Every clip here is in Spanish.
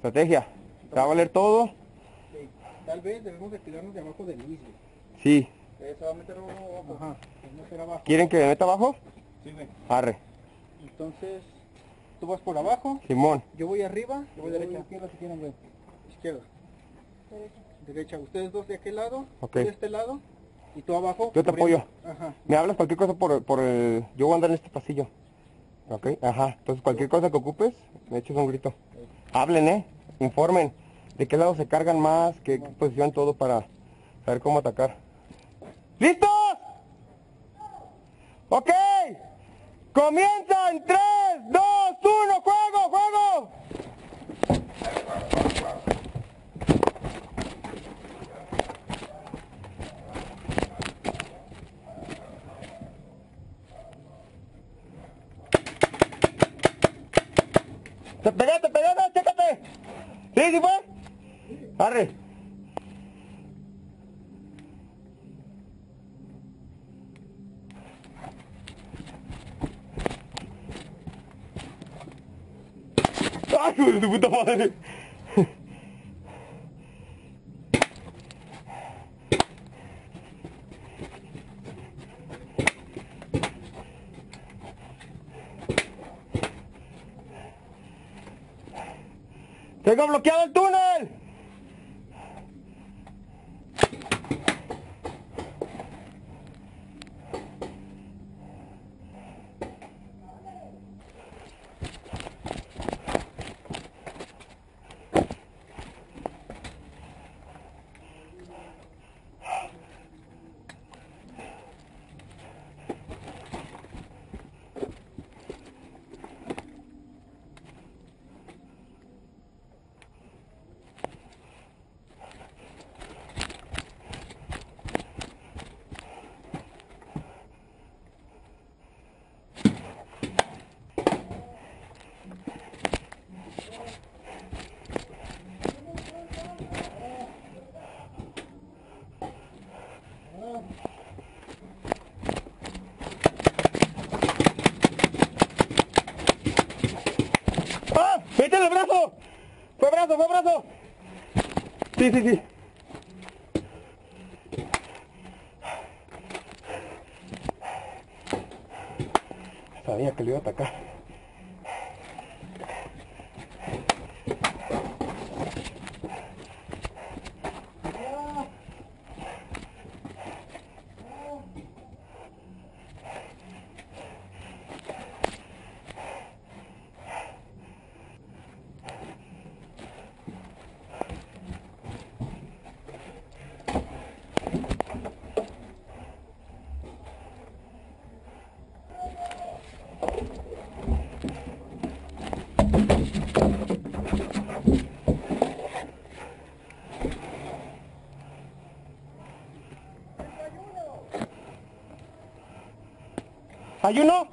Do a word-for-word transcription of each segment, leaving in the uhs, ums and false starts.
Estrategia. ¿Te va a valer todo? Sí. Tal vez debemos de tirarnos de abajo del mismo. Sí. Se va a meter abajo. Ajá. Se va a meter abajo. ¿Quieren que me meta abajo? Sí, güey. Arre. Entonces, tú vas por abajo. Simón. Yo voy arriba. Yo voy derecha. Izquierda si quieren, güey. Izquierda. Derecha. Derecha. Ustedes dos de aquel lado. Ok. Tú de este lado. Y tú abajo. Yo te cubriendo. apoyo. Ajá. Me hablas cualquier cosa por, por el... Yo voy a andar en este pasillo. Ok, ajá. Entonces cualquier cosa que ocupes, me eches un grito. Hablen, ¿eh? Informen. ¿De qué lado se cargan más? ¿Qué, qué posición? Todo para saber cómo atacar. ¿Listos? Ok. Comienza en tres, dos, uno. ¡Juego, juego! Te pegué, te pegué, chécate. ¿Sí, sí fue? Arre. ¡Ay, hijo de tu puta madre! ¡Tengo bloqueado el túnel! ¡Ah! ¡Métele el brazo! ¡Fue brazo, fue brazo! Sí, sí, sí. Sabía que le iba a atacar. ¿Ayuno?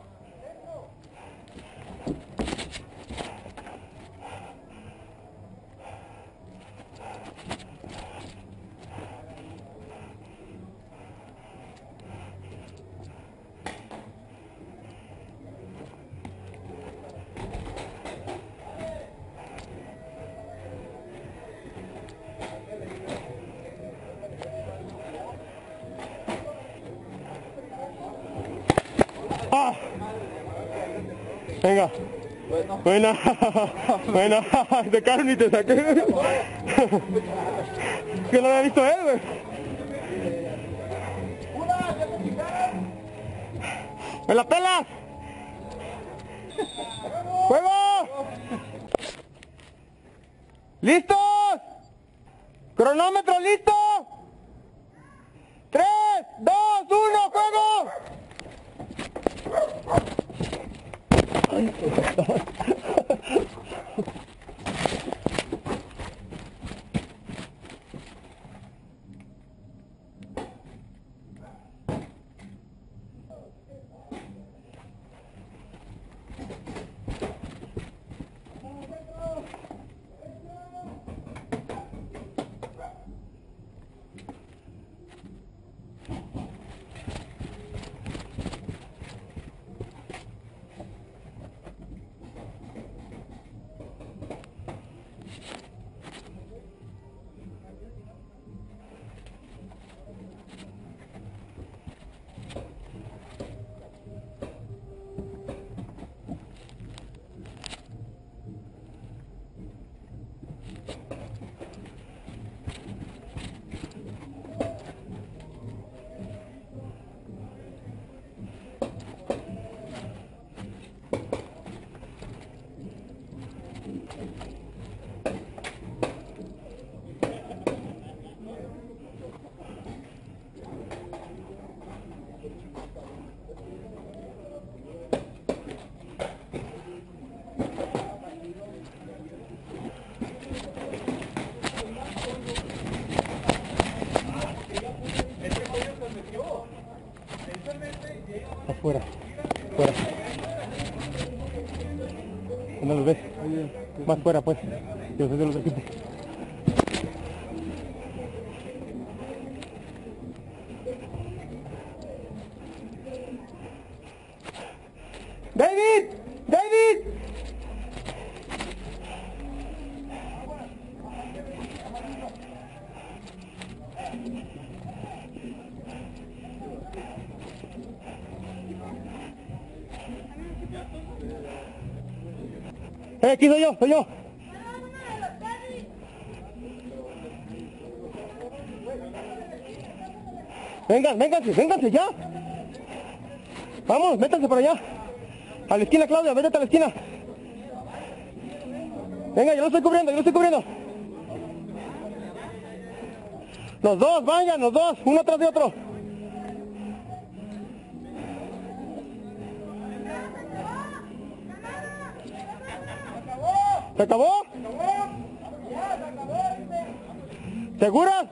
¡Ah! Venga. Bueno. Buena. Buena. Te sacaron y te saqué. Que lo había visto él, güey. ¡Me la pelas! ¡Juego! ¿Listos? ¿Cronómetro listo? tres, dos, uno, ¡juego! Ay, Afuera. Fuera. ¿Dónde los ves? Más fuera, pues. Yo soy de los equipos. ¡David! ¡David! Eh, aquí soy yo, soy yo. Vengan, vénganse, vénganse ya. Vamos, métanse por allá. A la esquina, Claudia, métete a la esquina. Venga, yo lo estoy cubriendo, yo lo estoy cubriendo. Los dos, vayan, los dos, uno atrás de otro. ¿Se acabó? ¿Seguras?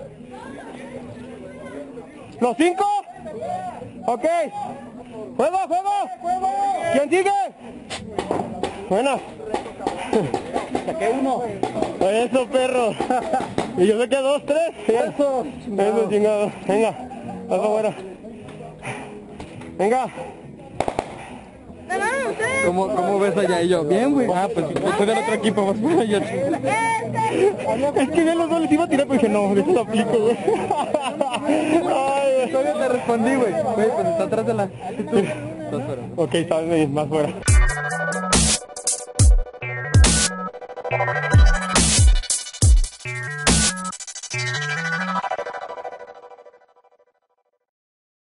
¿Los cinco? Ok. ¡Fuego, fuego! ¿Quién sigue? Buena. Saqué uno. Eso, perro. Y yo sé que dos, tres. Eso. Eso, chingado. Venga. Vas afuera. Venga. ¿Cómo, ¿Cómo ves allá? Y yo, bien, güey. Ah, pues yo soy del otro equipo, más fuera yo. Es que ya los dos les iba a tirar, pero dije, no, de esto lo aplico, güey. Ay, Todavía te respondí, güey. Güey, pues está atrás de la... Estás fuera. ok, está bien, más fuera.